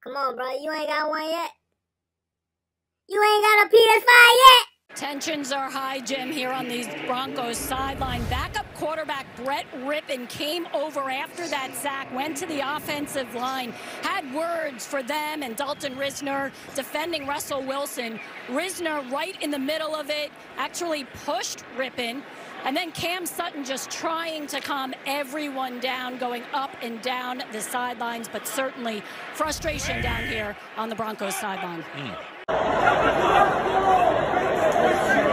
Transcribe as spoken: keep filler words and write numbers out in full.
Come on, bro. You ain't got one yet? You ain't got a P S five yet? Tensions are high, Jim, here on the Broncos sideline. Backup quarterback Brett Rypien came over after that sack, went to the offensive line, had words for them and Dalton Risner defending Russell Wilson. Risner right in the middle of it, actually pushed Rypien. And then Cam Sutton just trying to calm everyone down, going up and down the sidelines, but certainly frustration down here on the Broncos sideline. Mm.